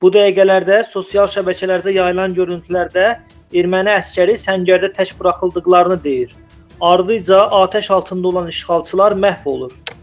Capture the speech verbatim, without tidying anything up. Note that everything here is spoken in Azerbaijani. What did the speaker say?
Bu dəqiqələrdə sosial şəbəkələrdə yayılan görüntülərdə erməni əskəri səngərdə tək buraxıldıqlarını deyir. Ardıca atəş altında olan işğalçılar məhv olur.